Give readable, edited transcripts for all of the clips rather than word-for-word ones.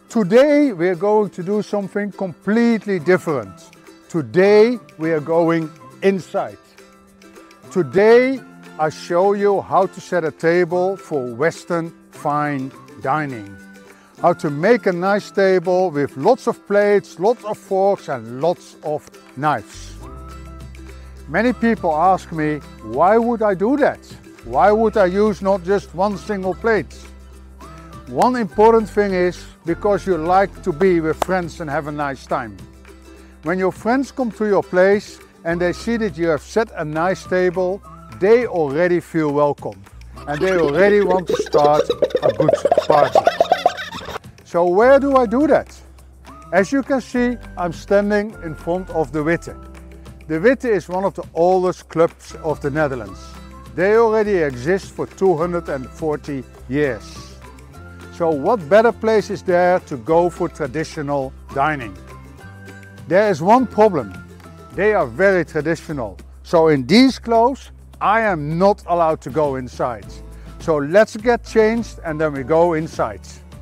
Today we are going to do something completely different. Today we are going inside. Today I show you how to set a table for Western fine dining. How to make a nice table with lots of plates, lots of forks and lots of knives. Many people ask me, why would I do that? Why would I use not just one single plate? One important thing is because you like to be with friends and have a nice time. When your friends come to your place and they see that you have set a nice table, they already feel welcome and they already want to start a good party. So where do I do that? As you can see, I'm standing in front of the Witte. The Witte is one of the oldest clubs of the Netherlands. They already exist for 240 years. So what better place is there to go for traditional dining? There is one problem. They are very traditional. So in these clothes, I am not allowed to go inside. So let's get changed and then we go inside.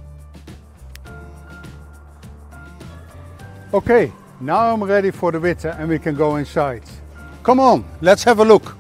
Okay, now I'm ready for the Witte and we can go inside. Come on, let's have a look.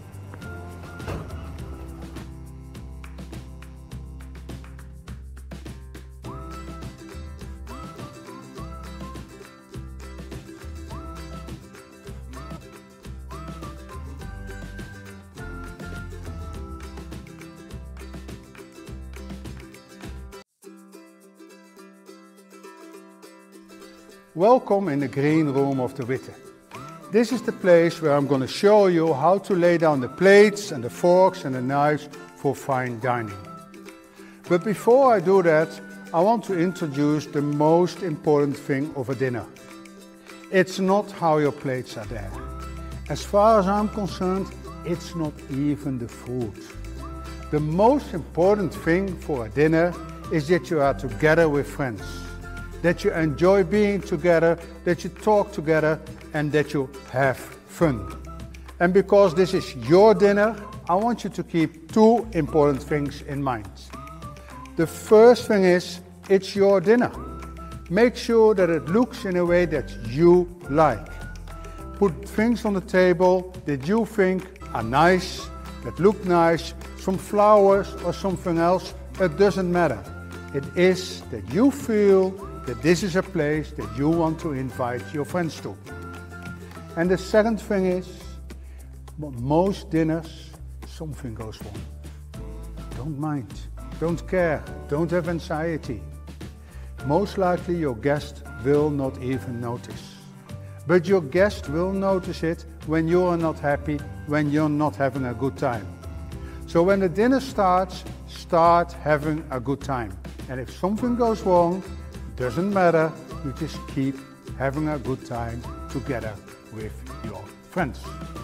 Welcome in the green room of the Witte. This is the place where I'm going to show you how to lay down the plates and the forks and the knives for fine dining. But before I do that, I want to introduce the most important thing of a dinner. It's not how your plates are there. As far as I'm concerned, it's not even the food. The most important thing for a dinner is that you are together with friends. That you enjoy being together, that you talk together and that you have fun. And because this is your dinner, I want you to keep two important things in mind. The first thing is, it's your dinner. Make sure that it looks in a way that you like. Put things on the table that you think are nice, that look nice, some flowers or something else, it doesn't matter. It is that you feel that this is a place that you want to invite your friends to. And the second thing is, most dinners, something goes wrong. Don't mind, don't care, don't have anxiety. Most likely your guest will not even notice. But your guest will notice it when you are not happy, when you're not having a good time. So when the dinner starts, start having a good time. And if something goes wrong, doesn't matter, you just keep having a good time together with your friends.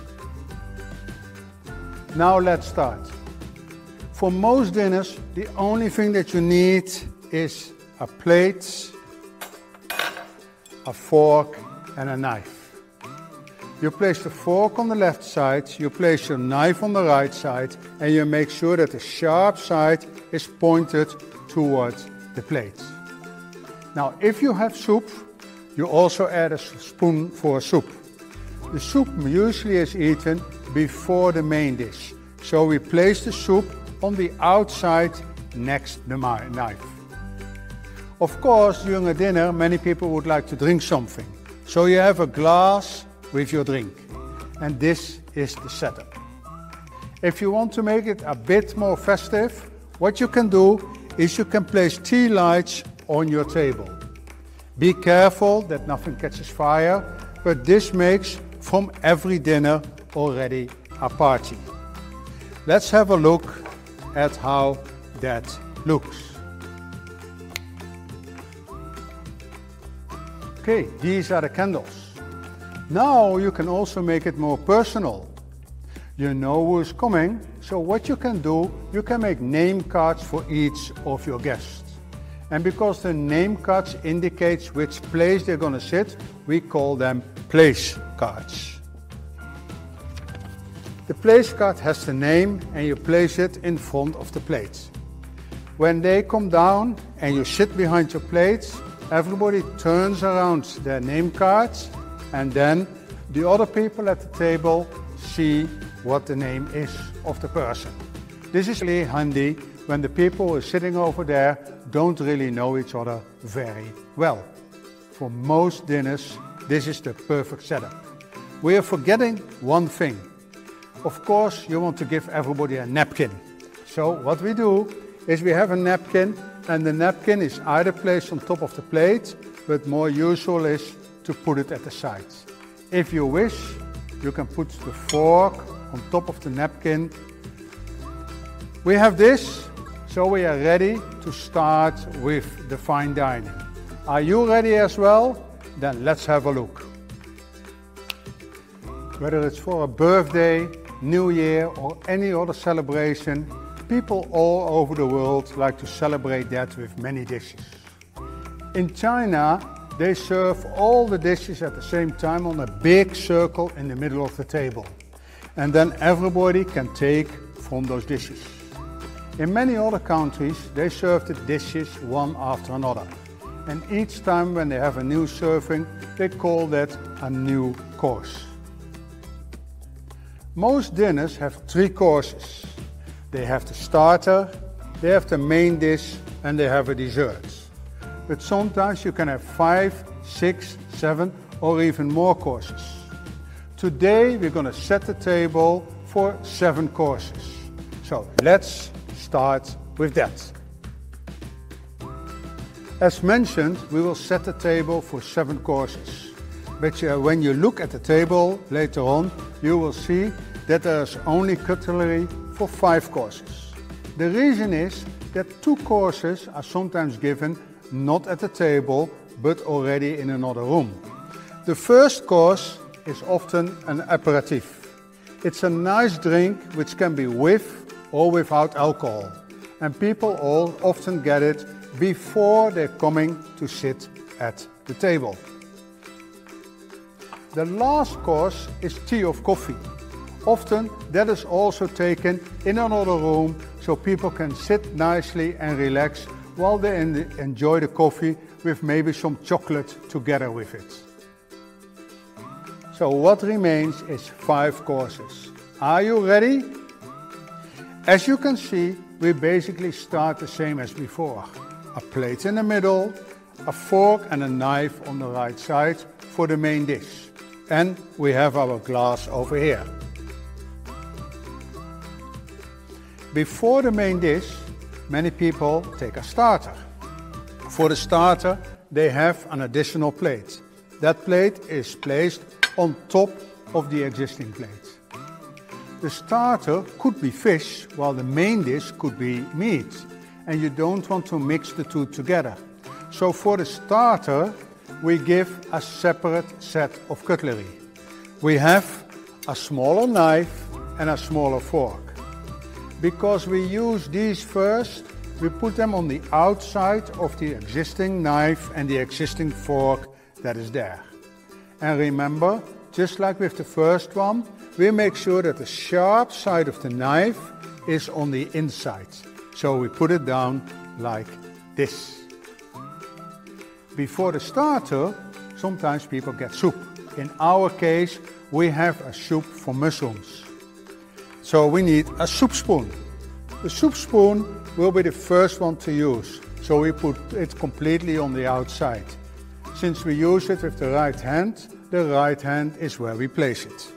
Now let's start. For most dinners, the only thing that you need is a plate, a fork and a knife. You place the fork on the left side, you place your knife on the right side and you make sure that the sharp side is pointed towards the plate. Now, if you have soup, you also add a spoon for soup. The soup usually is eaten before the main dish. So we place the soup on the outside next to the knife. Of course, during a dinner, many people would like to drink something. So you have a glass with your drink. And this is the setup. If you want to make it a bit more festive, what you can do is you can place tea lights on your table. Be careful that nothing catches fire, but this makes from every dinner already a party. Let's have a look at how that looks. Okay, these are the candles. Now you can also make it more personal. You know who's coming, so what you can do, you can make name cards for each of your guests. And because the name cards indicates which place they're going to sit, we call them place cards. The place card has the name and you place it in front of the plate. When they come down and you sit behind your plate, everybody turns around their name cards, and then the other people at the table see what the name is of the person. This is really handy when the people who are sitting over there don't really know each other very well. For most dinners, this is the perfect setup. We are forgetting one thing. Of course, you want to give everybody a napkin. So what we do is we have a napkin, and the napkin is either placed on top of the plate, but more usual is to put it at the sides. If you wish, you can put the fork on top of the napkin. We have this, so we are ready to start with the fine dining. Are you ready as well? Then let's have a look. Whether it's for a birthday, New Year or any other celebration, people all over the world like to celebrate that with many dishes. In China, they serve all the dishes at the same time on a big circle in the middle of the table. And then everybody can take from those dishes. In many other countries, they serve the dishes one after another. And each time when they have a new serving, they call that a new course. Most dinners have 3 courses. They have the starter, they have the main dish, and they have a dessert. But sometimes you can have 5, 6, 7 or even more courses. Today we're going to set the table for 7 courses. So let's start with that. As mentioned, we will set the table for 7 courses. But when you look at the table later on, you will see that there's only cutlery for 5 courses. The reason is that 2 courses are sometimes given not at the table, but already in another room. The first course is often an aperitif. It's a nice drink which can be with or without alcohol. And people all often get it before they're coming to sit at the table. The last course is tea or coffee. Often that is also taken in another room so people can sit nicely and relax while they enjoy the coffee with maybe some chocolate together with it. So what remains is 5 courses. Are you ready? As you can see, we basically start the same as before. A plate in the middle, a fork and a knife on the right side for the main dish. And we have our glass over here. Before the main dish, many people take a starter. For the starter, they have an additional plate. That plate is placed on top of the existing plate. The starter could be fish, while the main dish could be meat. And you don't want to mix the two together. So for the starter, we give a separate set of cutlery. We have a smaller knife and a smaller fork. Because we use these first, we put them on the outside of the existing knife and the existing fork that is there. And remember, just like with the first one, we make sure that the sharp side of the knife is on the inside. So we put it down like this. Before the starter, sometimes people get soup. In our case, we have a soup for mushrooms. So we need a soup spoon. The soup spoon will be the first one to use, so we put it completely on the outside. Since we use it with the right hand is where we place it.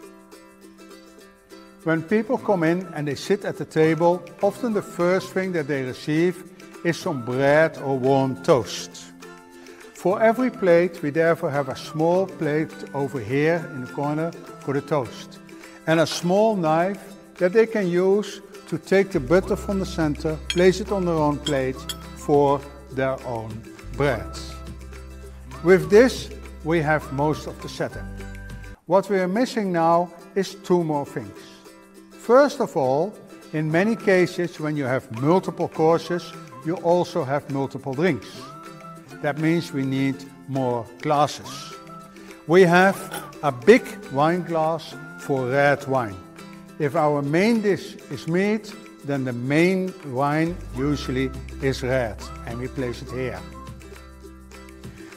When people come in and they sit at the table, often the first thing that they receive is some bread or warm toast. For every plate, we therefore have a small plate over here in the corner for the toast. And a small knife that they can use to take the butter from the center, place it on their own plate for their own bread. With this, we have most of the setup. What we are missing now is 2 more things. First of all, in many cases when you have multiple courses, you also have multiple drinks. That means we need more glasses. We have a big wine glass for red wine. If our main dish is meat, then the main wine usually is red, and we place it here.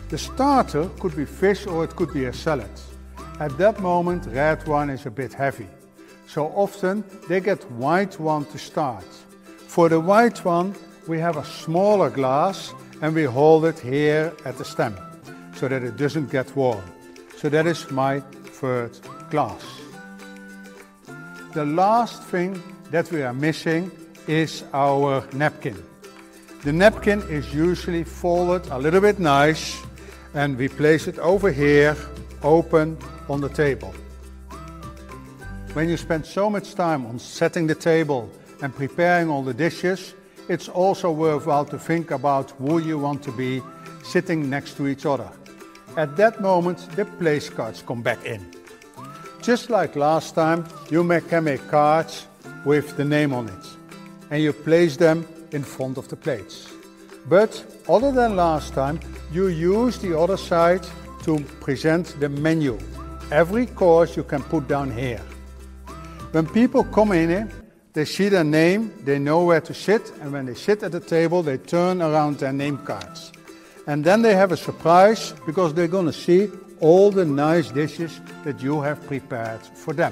The starter could be fish or it could be a salad. At that moment, red wine is a bit heavy. So often they get white wine to start. For the white one, we have a smaller glass and we hold it here at the stem so that it doesn't get warm. So that is my third glass. The last thing that we are missing is our napkin. The napkin is usually folded a little bit nice and we place it over here, open on the table. When you spend so much time on setting the table and preparing all the dishes, it's also worthwhile to think about who you want to be sitting next to each other. At that moment, the place cards come back in. Just like last time, you can make cards with the name on it and you place them in front of the plates. But other than last time, you use the other side to present the menu. Every course you can put down here. When people come in here, they see their name, they know where to sit, and when they sit at the table, they turn around their name cards. And then they have a surprise because they're going to see all the nice dishes that you have prepared for them.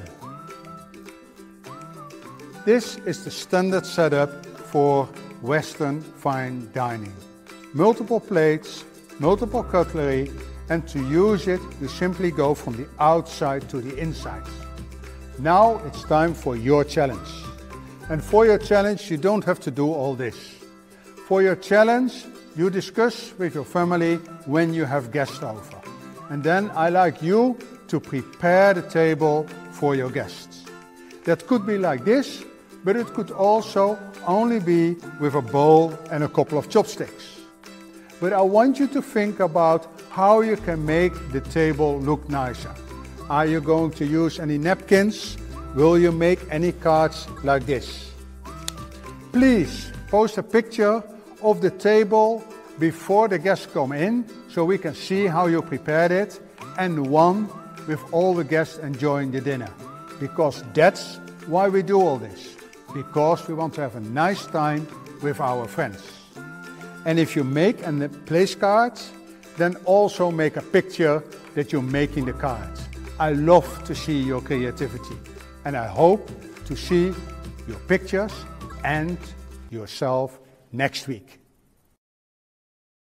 This is the standard setup for Western fine dining. Multiple plates, multiple cutlery, and to use it, you simply go from the outside to the inside. Now it's time for your challenge. And for your challenge, you don't have to do all this. For your challenge, you discuss with your family when you have guests over. And then I like you to prepare the table for your guests. That could be like this, but it could also only be with a bowl and a couple of chopsticks. But I want you to think about how you can make the table look nicer. Are you going to use any napkins? Will you make any cards like this? Please post a picture of the table before the guests come in so we can see how you prepared it, and one with all the guests enjoying the dinner. Because that's why we do all this. Because we want to have a nice time with our friends. And if you make a place card, then also make a picture that you're making the cards. I love to see your creativity. And I hope to see your pictures and yourself next week.